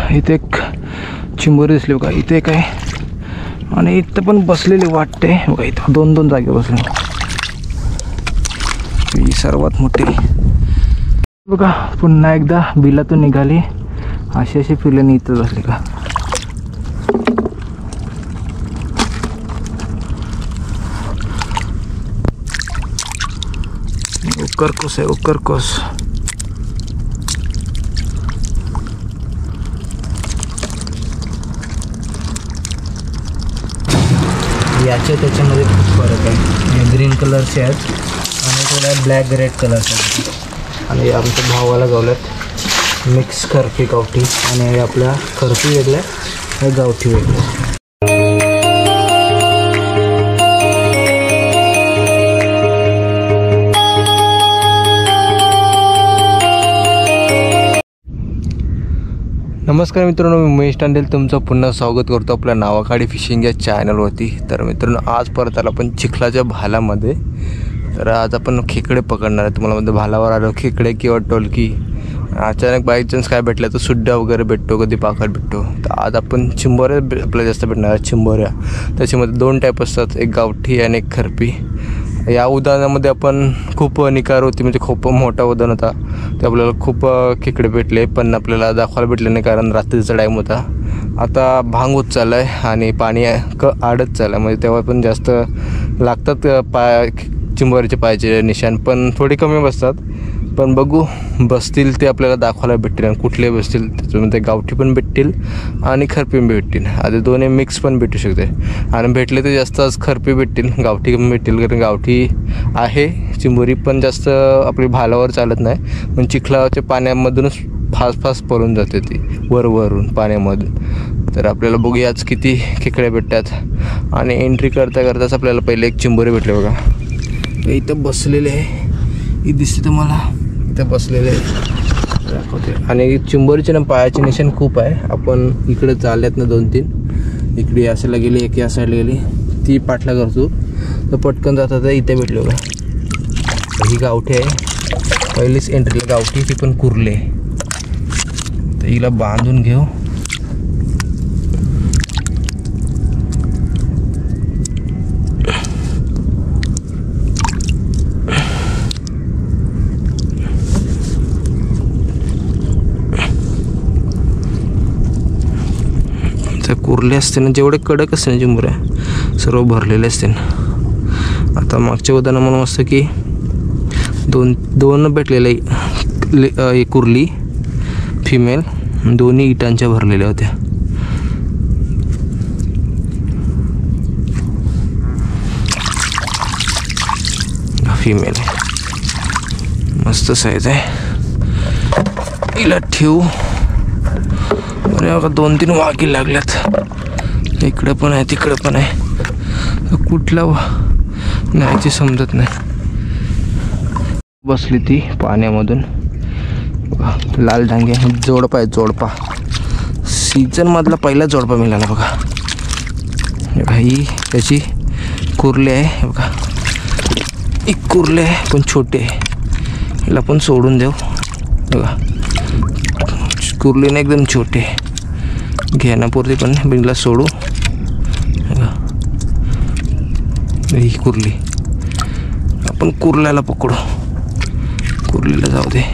इथे एक चिंबोरी दिसली बघा, इथे काय आणि इथं पण बसलेली वाटते बघा, इथं दोन दोन जागे बसले. ही सर्वात मोठी बघा. पुन्हा एकदा बिलातून निघाली, अशी अशी फिरल्याने इथं बसली का. उकरकोस आहे, उकरकोस. याच्या त्याच्यामध्ये खूप फरक आहे. हे ग्रीन कलरचे आहेत आणि थोड्या ब्लॅक रेड कलरचे आहेत. आणि आमच्या भावाला गावल्यात मिक्स खर्पी गावठी, आणि आपल्या खर्पी वेगळ्या, हे गावठी वेगळ्या. नमस्कार मित्रांनो, मी महेश टांडेल तुमचं पुन्हा स्वागत करतो आपल्या नावाखाडी फिशिंग या चॅनलवरती. तर मित्रांनो, आज परत आला आपण चिखलाच्या भालामध्ये. तर आज आपण खेकडे पकडणार आहे. तुम्हाला मध्ये भालावर आलो खेकडे किंवा टोलकी, अचानक बाय चान्स काय भेटलं तर सुड्डा वगैरे भेटतो, कधी पाकड भेटतो. तर आज आपण चिंबोऱ्या आपल्याला जास्त भेटणार आहे. चिंबोऱ्या त्याच्यामध्ये दोन टाईप असतात, एक गावठी आणि एक खरपी. या उदाहरणामध्ये आपण खूप निकार होती, म्हणजे खूप मोठा उदाहरण होता. ते आपल्याला खूप खेकडे भेटले, पण आपल्याला दाखवायला भेटले नाही कारण रात्रीचा टाईम होता. आता भांग होत चालला आहे आणि पाणी आडत चाललं आहे, म्हणजे तेव्हा पण जास्त लागतात चिंबोऱ्याचे पायाचे निशाण, पण थोडी कमी बसतात. पण बघू बसतील ते आपल्याला दाखवायला भेटतील, आणि कुठले बसतील त्याच्यामध्ये गावठी पण भेटतील आणि खरपी पण भेटतील. आता दोन्ही मिक्स पण भेटू शकते, आणि भेटले तर जास्त आज खरपी भेटतील, गावठी पण भेटतील. कारण गावठी आहे, चिंबोरी पण जास्त आपली भालावर चालत नाही, पण चिखलाच्या पाण्यामधूनच फास्ट पळून जाते ती वरून पाण्यामधून. तर आपल्याला बघूया आज किती खेकड्या भेटतात. आणि एंट्री करताच आपल्याला पहिले एक चिंबोरी भेटले बघा. इथं बसलेले आहे, ही दिसते तुम्हाला, इथं बसलेले दाखवते. आणि चिंबोरीचे ना पायाचे निशाण खूप आहे. आपण इकडे चालल्यात ना 2-3, इकडे या साईडला गेली, एक या साईडला गेली, ती पाठला करतो तर पटकन जातात. इथे भेटले बघा, ही गावठी आहे. पहिलीच एंट्रीला गावठी, ती पण कुर्ले. तर हिला बांधून घेऊ. कुर्ले असते ना, जेवढे कडक असते ना चिंबोऱ्या सर्व भरलेले असते ना. आता मागच्या उदाहरण म्हणून असतं की दोन भेटलेले कुर्ली फिमेल, दोन्ही इटांच्या भरलेल्या होत्या. फिमेल मस्त साईज आहे, हिला ठेवू. अरे बघा 2-3 वाघी लागल्यात, इकडे पण आहे तिकडे पण आहे, कुठला न्यायची समजत नाही. बसली ती पाण्यामधून बघा, लाल डांगे जोडपा आहे, जोडपा सीझन मधला पहिला जोडपा मिळाला बघा. ही त्याची कुर्ले आहे बघा, एक कुर्ले आहे पण छोटे आहे, हिला पण सोडून देऊ बघा. कुर्लीने एकदम छोटे घेण्यापुरती पण बिनला सोडू. ही कुर्ली, आपण कुर्ल्याला पकडू, कुर्लीला जाऊ दे.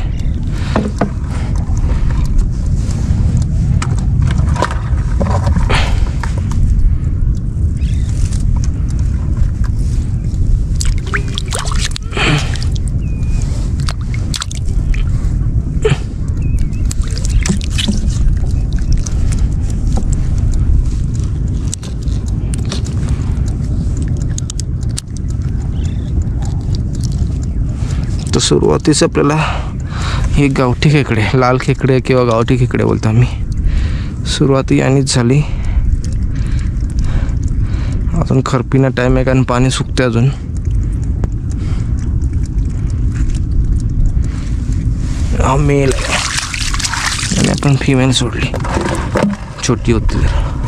तर सुरुवातीस आपल्याला हे गावठी खेकडे, लाल खेकडे किंवा गावठी खेकडे बोलतो आम्ही, सुरुवाती यानीच झाली. अजून खरपीना टाईम आहे कारण पाणी सुकते अजून. हा मेल आणि आपण फिमेल सोडली, छोटी होती.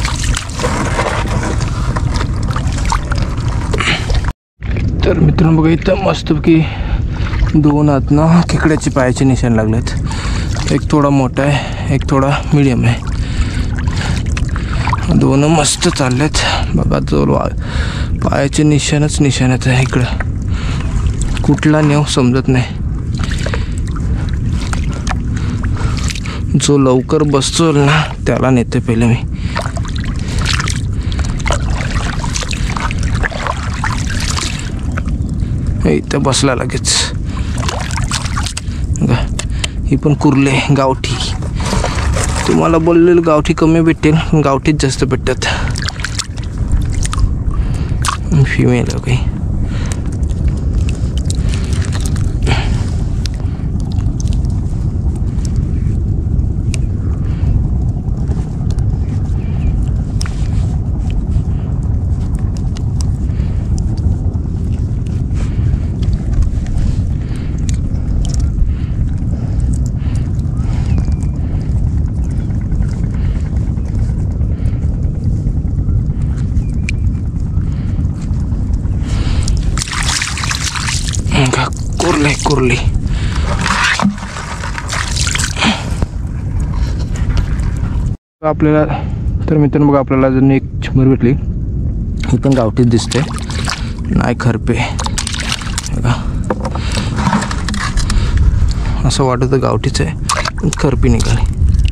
तर मित्रांनो बघा, इथं मस्तपैकी दोन आहेत ना खेकड्याचे पायाचे निशाण लागलेत. एक थोडा मोठा आहे, एक थोडा मीडियम आहे. दोन मस्त चाललेत बघा. जो पायाचे निशाणच निशाणच आहे इकडं. कुठला नेव समजत नाही. जो लवकर बसतो ना त्याला नेते पहिले मी. इथं बसला लगेच. ही पण कुर्ले गावठी. तुम्हाला बोललेलं गावठी कमी भेटेल, गावठीच जास्त भेटतात. फिमेल आहे काही. कुर्ली आपल्याला. तर मित्रांनो बघा, आपल्याला अजून एक चिंबर भेटली. ही पण गावठीच दिसते, नाही खरपे. बघा असं वाटतं गावठीच आहे, पण खरपी निघाली.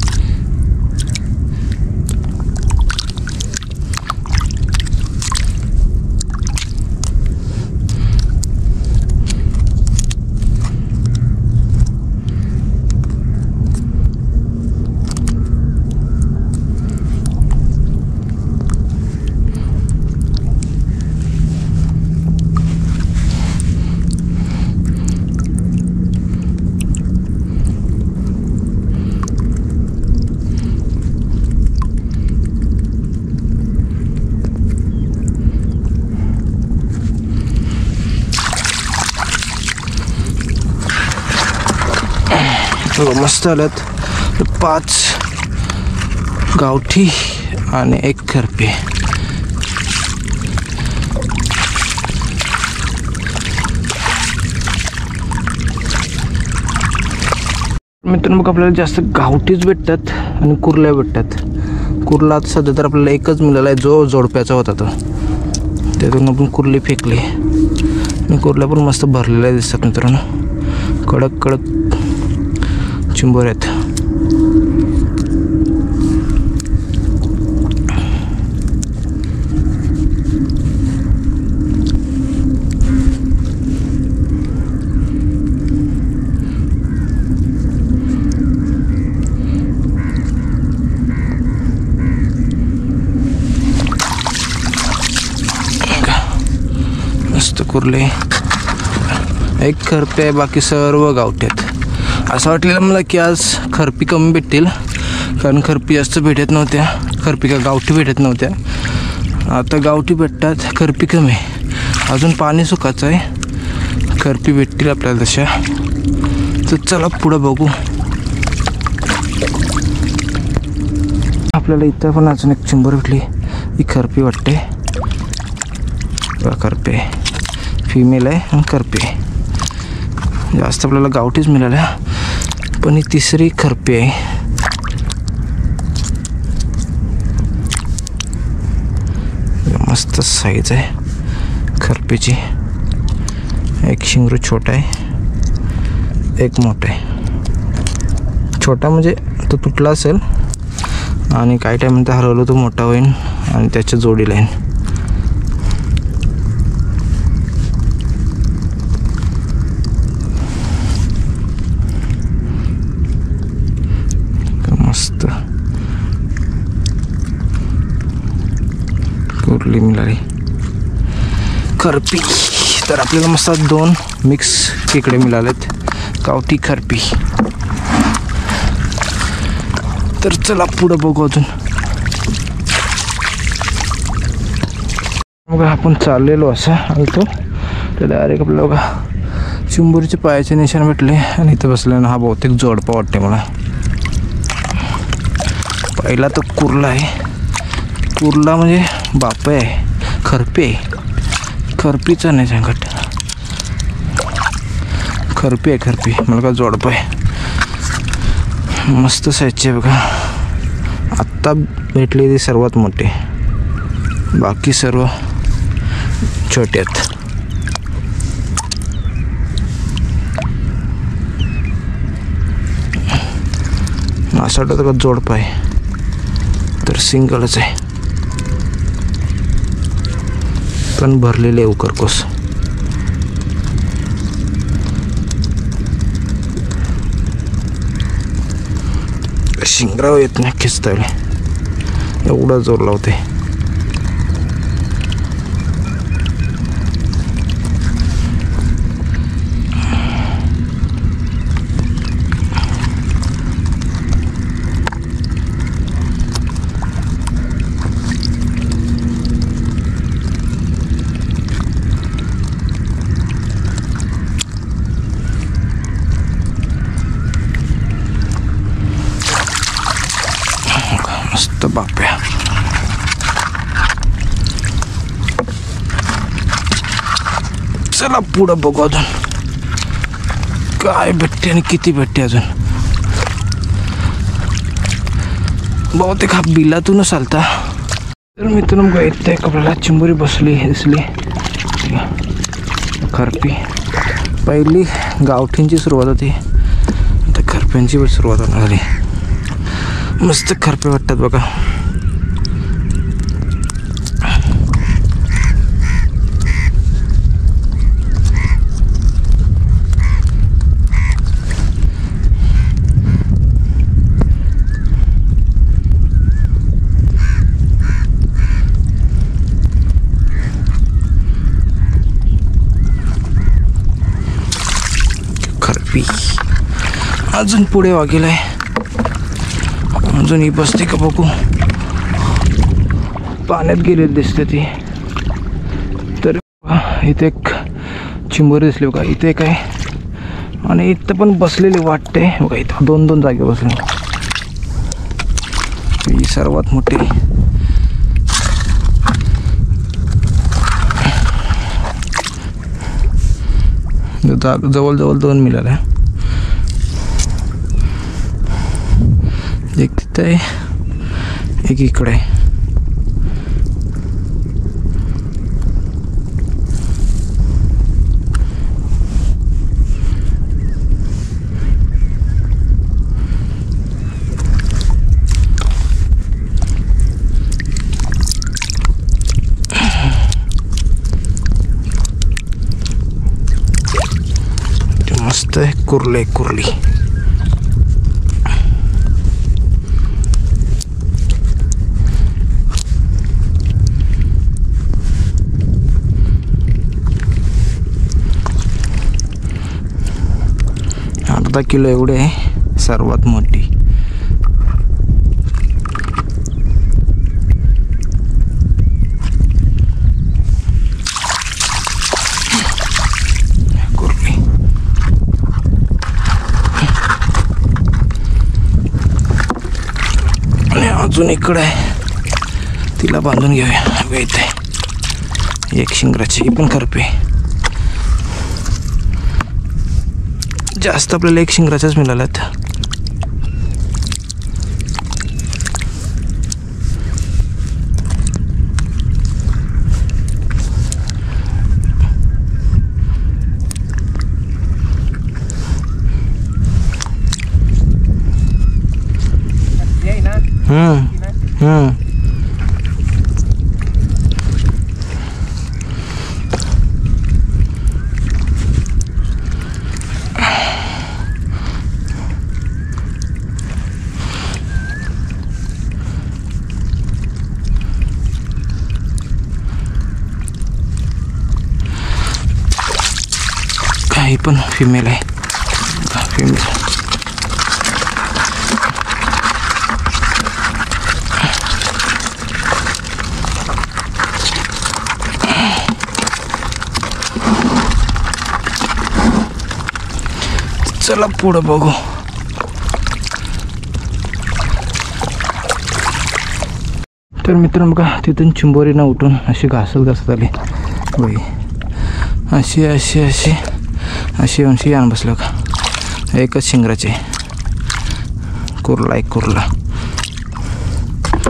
मस्त आल्यात. 5 गावठी आणि 1 खरपे. मित्रांनो आपल्याला जास्त गावठीच भेटतात आणि कुर्ल्या भेटतात. कुर्ला आता सध्या तर आपल्याला एकच मिळाला आहे, जो जोडप्याचा होता तो. त्यातून आपण कुर्ली फेकली आणि कुर्ल्या पण मस्त भरलेल्या दिसतात मित्रांनो. कडक कडक चिंबर आहेत. मस्त कुर्ले. 1 खरपे आहे, बाकी सर्व गावठी आहेत. असं वाटलेलं मला की आज खरपी कमी भेटतील, कारण खरपी जास्त भेटत नव्हत्या. खरपी का गावठी भेटत नव्हत्या. आता गावठी भेटतात, खरपी कमी. अजून पाणी सुकाचं आहे, खरपी भेटतील आपल्याला तशा. तर चला पुढं बघू. आपल्याला इथं पण अजून एक चिंबर भेटली. ही खरपी वाटते. खरपे फिमेल आहे आणि खरपी. जास्त आपल्याला गावठीच मिळाल्या, पण ही तिसरी खरपी आहे. मस्त साईज आहे खरपीची. 1 शिंगरू छोटा आहे, 1 मोठा आहे. छोटा म्हणजे तो तुटला असेल आणि काही टाईम तर हरवलं तो मोठा होईल आणि त्याच्या जोडीला येईल. मस्त कुर्ली मिळाली. खरपी तर आपल्याला मस्त 2 मिक्स खेकडे मिळालेत, गावठी खरपी. तर चला पुढं बघू अजून. मग आपण चाललेलो असं आलतो तर डायरेक्ट आपल्याला बघा चिंबोरीचे पायाचे निशाण भेटले. आणि इथं बसल्यानं हा बहुतेक जोडपा वाटते मला. पहिला तो कुर्ला आहे. कुर्ला म्हणजे बाप आहे. खरपे खरपीचा नाही सांगत, खरपी आहे खरपी. मला का जोडपं आहे. मस्त साईजचे बघा. आत्ता भेटले ते सर्वात मोठे, बाकी सर्व छोटे आहेत. असं वाटतं का जोडपं आहे, तर सिंगलच आहे, पण भरलेले उकरकोस. शिंगराव येत नाही खिचतायला, एवढा जोर लावते. मस्त बाप्या. चला पुढं बघू अजून काय भेटते आणि किती भेटते अजून. बहुतेक हा बिलातूनच आलता. तर मित्रांनो बघा इथे आपल्याला चिंबोरी बसली दिसली. खरपी पहिली गावठींची सुरुवात होती, आता खरप्यांची पण सुरुवात होणार झाली. मस्त खरपे वाटतात बघा. खरपी अजून पुढे वागेलाय, अजून ही बसते का बघू. पाण्यात गेलेली दिसते ती. तर इथे एक चिंबोरी दिसली बघा, इथे काय आणि इथं पण बसलेली वाटते बघा. इथं दोन दोन जागे बसले. ही सर्वात मोठी. जवळजवळ 2 मिळाल्या. एक तिथे आहे, एक इकडे. मस्त आहे, कुर्ले कुर्ली. अर्धा किलो एवढे आहे, सर्वात मोठी. कुर्ली आणि अजून इकडे आहे, तिला बांधून घेऊया. इथे एक शिंगराची पण करपे. जास्त आपल्याला एक शिंगराच्याच मिळाल्यात. काही पण फिमेल आहे. फिमेल चला पुढं बघू. तर मित्रांनो बघा, तिथून चिंबोरीनं उठून अशी घासत आली बाई. अशी अशी अशी अशी अशी आण बसलं का. एकच शिंगराचे. कुर्ला एक कुर्ला.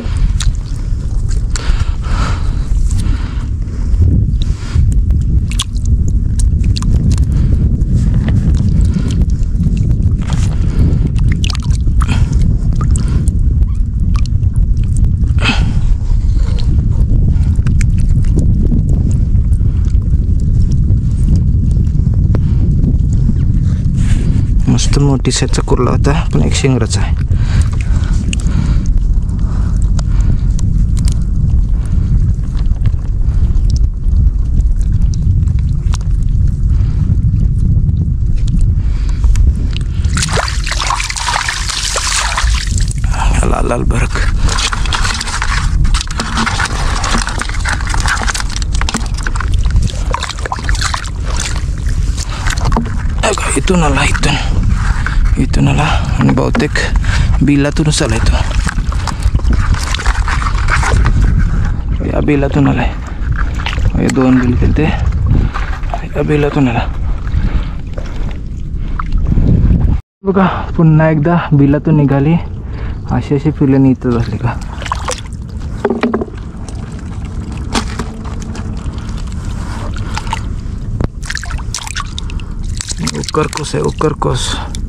मस्त मोठी साईजचा कुर्ला होता, पण एक शिंगराचा आहे. लाल लाल बरक. इथून आला, इथून आला आणि बहुतेक बिलातूनच आला तो. या बिलातून आलाय. हे 2 बिल केले ते या बिलातून आला बघा. पुन्हा एकदा बिलातून निघाली. अशी फिरल्याने इथं झाली का. उकरकोस आहे, उकरकोस.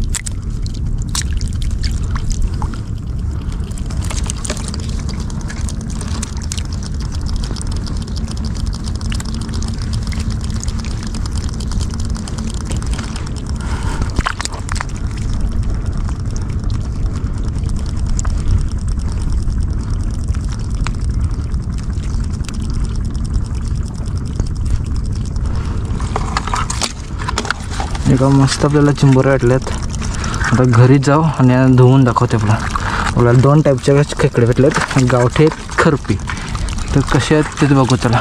एका मस्त आपल्याला चिंबोऱ्या वाटल्यात. आता घरी जाऊ आणि धुवून दाखवते. आपल्याला 2 टाईपच्या खेकडे भेटलेत, गावठी खरपी. तर कसे आहेत ते बघू चला.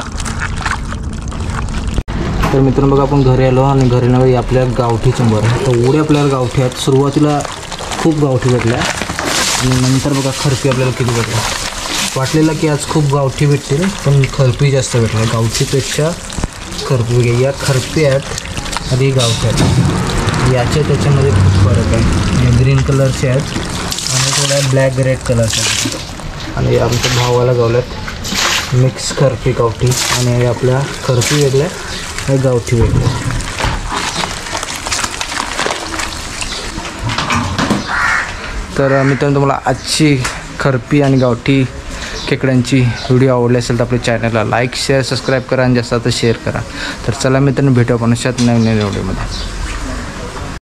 तर मित्रांनो बघा, आपण घरी आलो आणि घरी नव्हे आपल्या गावठी चिंबोऱ्या. तर एवढे आपल्याला गावठी आहेत. सुरुवातीला खूप गावठी भेटल्या आणि नंतर बघा खरपी आपल्याला किती भेटल्या. वाटलेलं की आज खूप गावठी भेटतील, पण खरपी जास्त भेटल्या. गावठीपेक्षा खरपी. या खरपी आहेत आणि गावठी आहेत. याच्या त्याच्यामध्ये खूप फरक आहे. ग्रीन कलरचे आहेत आणि थोड्या ब्लॅक रेड कलरचे आहेत. आणि आमच्या भावाला गावल्यात मिक्स खरपी गावठी. आणि आपल्या खरपी वेगळ्या आणि गावठी वेगळ्या. तर मित्रांनो तुम्हाला आजची खरपी आणि गावठी खेकड्यांची व्हिडिओ आवडली असेल तर आपल्या चॅनलला लाईक शेअर सबस्क्राईब करा आणि जास्त शेअर करा. तर चला मित्रांनो भेटू आपण अशाच नवीन व्हिडिओमध्ये.